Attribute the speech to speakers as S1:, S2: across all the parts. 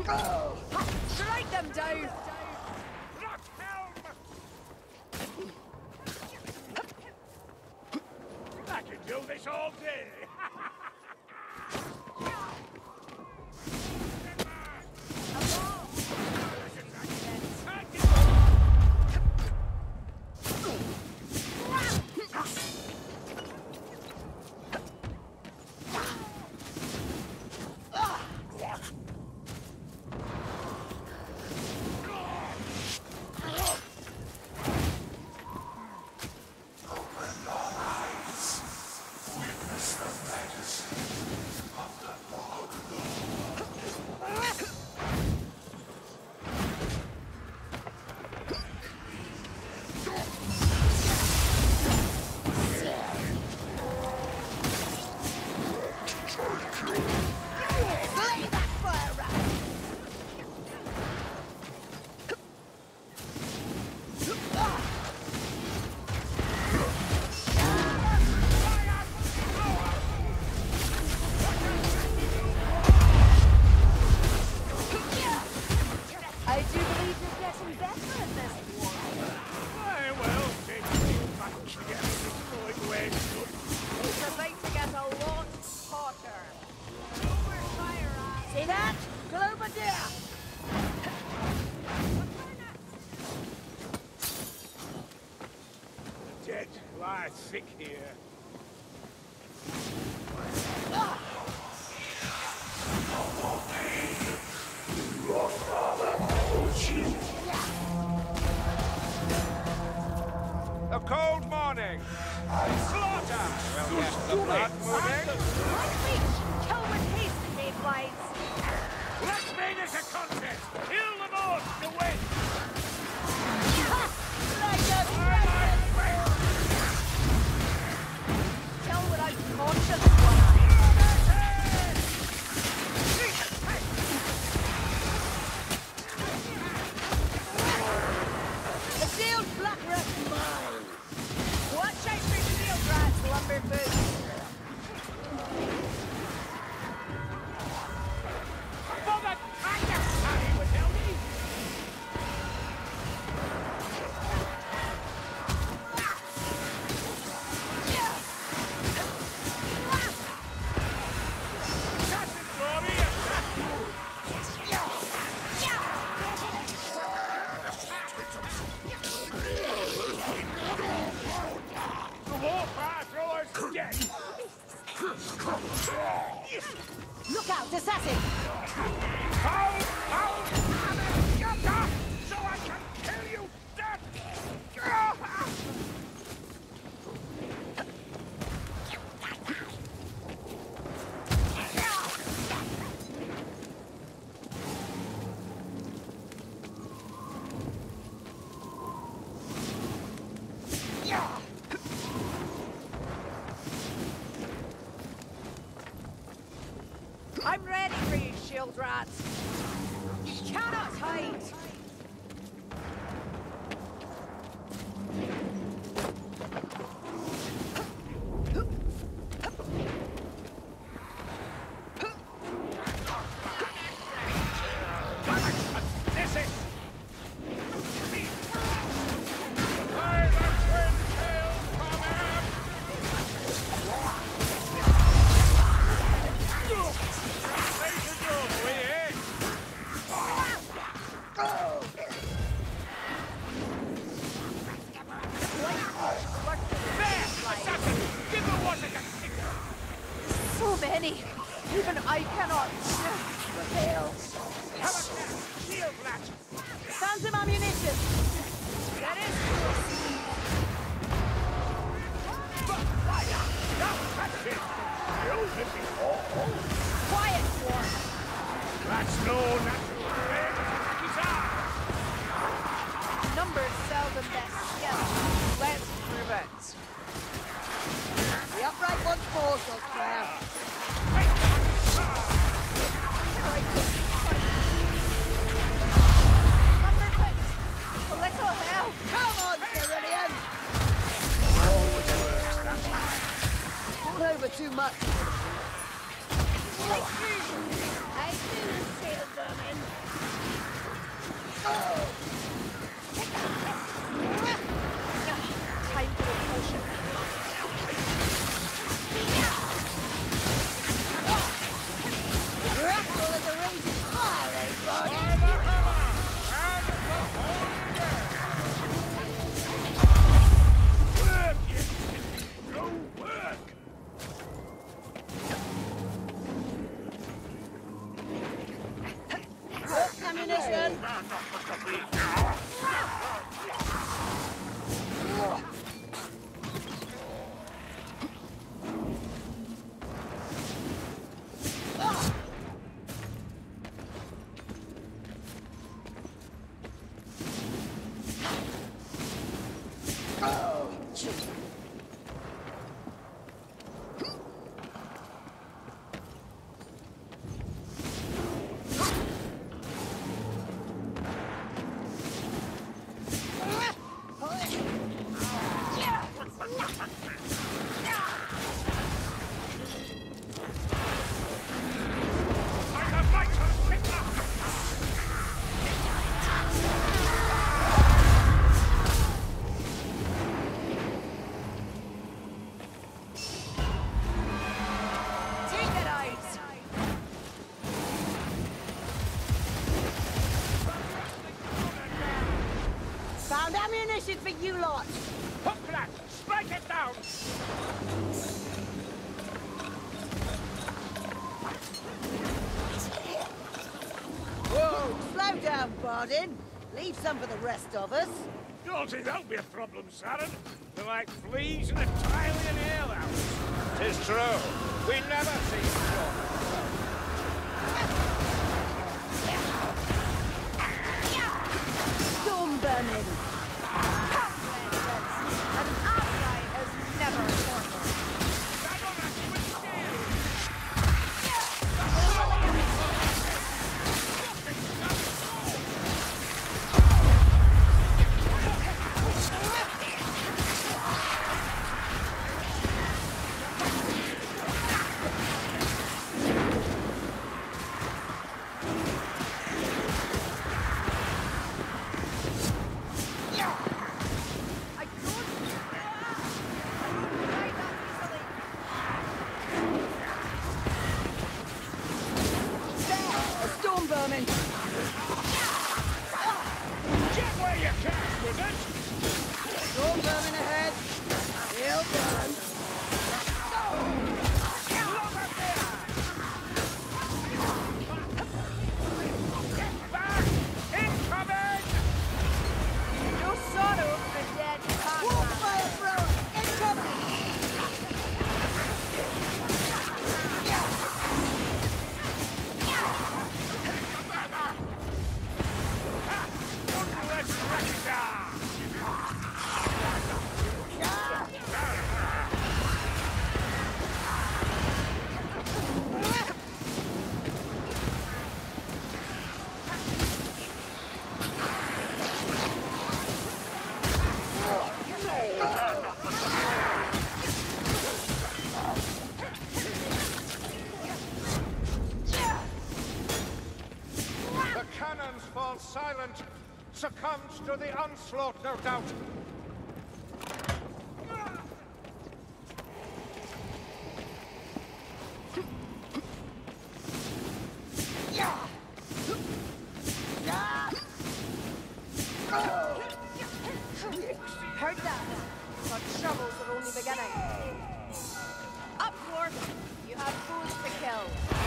S1: Strike them down!
S2: I can do this all day! Dead lie thick here. A cold morning. Slaughter. We'll get the blood moving.
S1: Kill with haste, Mayflies.
S2: Let's make this a contest. Kill them all to win.
S1: Kill without conscience, one. The sealed black rat's mine. Watch out for sealed rats, lumberfoot. Look out, assassin!
S2: So I can kill you dead!
S1: I'm ready for you, shield rats. You cannot hide. So many. Even I cannot prevail. Found some ammunition. That is quiet, Swarm.
S2: That's no natural guitar.
S1: Numbers seldom best skill. Let's prove it. The upright one falls, Claire. A little help. Come on, Cerulean. Don't over too much. I do feel vermin. Time for a potion. Rattle as a raging fire, eh,
S2: Work, you go work!
S1: ammunition. Found ammunition for you lot.
S2: Hook that! Strike it down!
S1: Whoa, slow down, Bardin. Leave some for the rest of us.
S2: Don't think that'll be a problem, Saren. They're like fleas in a Tylian alehouse. 'Tis true. We never see trouble.
S1: Storm vermin. An ally is never mortal. Vermin.
S2: Get where you can with it!
S1: Storm vermin ahead. He'll burn.
S2: Get back! Incoming!
S1: No sorrow for dead fire thrower incoming.
S2: Let's wreck it down! The cannons fall silent. Succumbs to the onslaught, no doubt.
S1: Heard that? But troubles are only beginning. Up, Dwarf! You have foes to kill.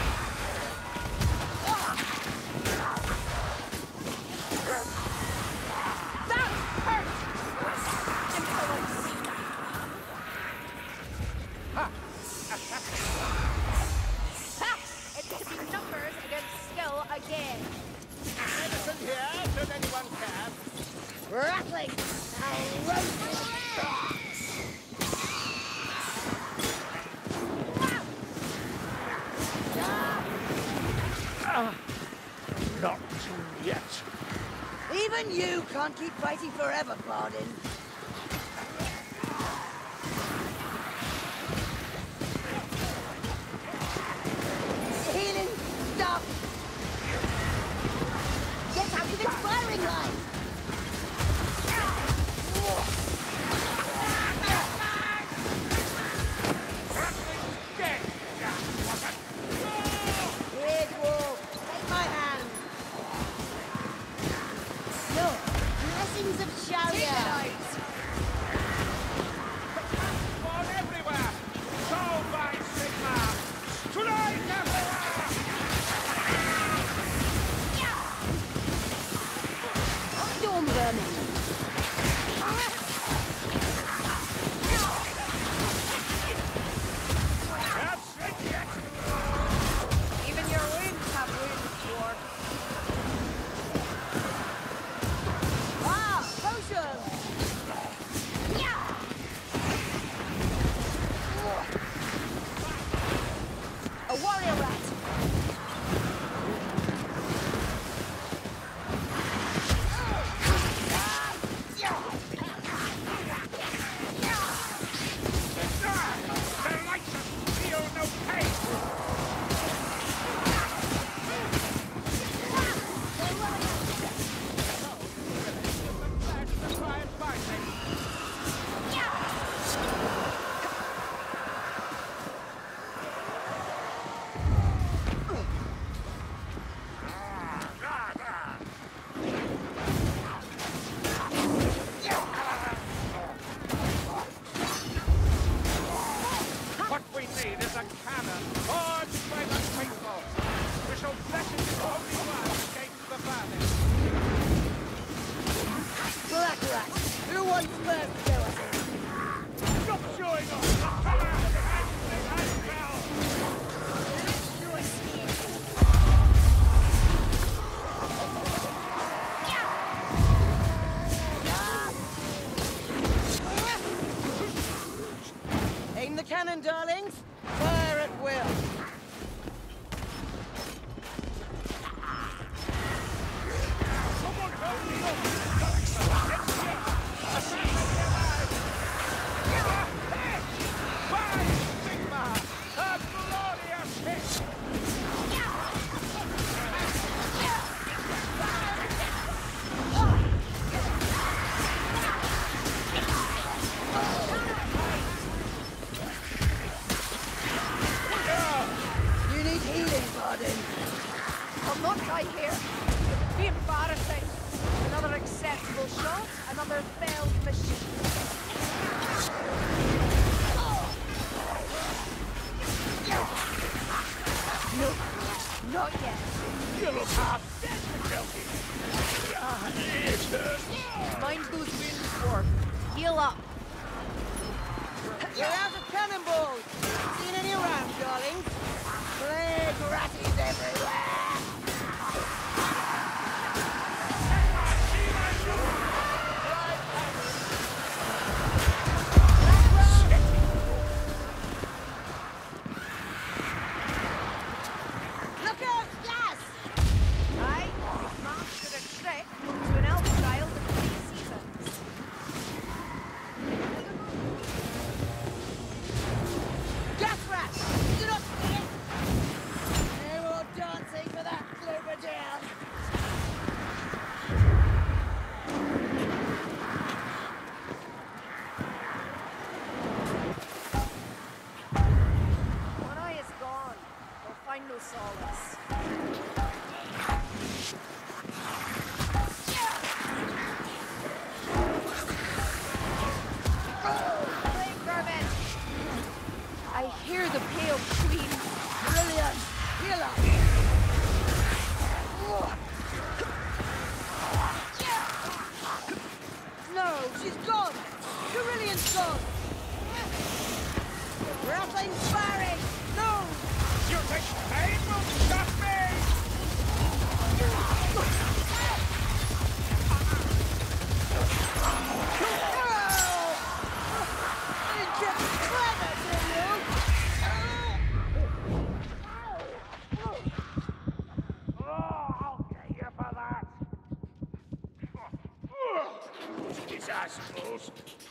S1: That hurt! Insolence! Ha! It's to be numbers against skill again.
S2: Medicine here, should anyone care.
S1: Rattling! And roasting!
S2: Not yet.
S1: Even you can't keep fighting forever, Bardin.
S2: cannon, forged by the faithful. We shall bless his holy word against the vermin.
S1: Black rat, who wants first to go us in?
S2: Stop showing off! Come out! And fell!
S1: Do a steam. Aim the cannon, darlings. Fire at will.
S2: Someone help me up! By Sigma! A glorious hit!
S1: You need healing, Pardon. I'll not die here. It'd be embarrassing. Another acceptable shot, another failed mission. No, not yet.
S2: You look half dead, McKelvey. It hurts.
S1: Mind those wounds, Dwarf. Heal up. You're out of cannonballs. Seen any around, darlings? Plague ratties everywhere. Look out, gas! Aye, we've mastered a trick to an elf child in 3 seasons. Gas rat! Do not forget! No more dancing for that Cloverdale! One eye is gone. We'll find no solace. Plague vermin! I hear the Pale Queen. Brilliant! Heal up! No, she's gone! Carillian's gone! Rattling firing! No!
S2: You think pain will stop me? Oh, I'll get you for that. It is, I suppose.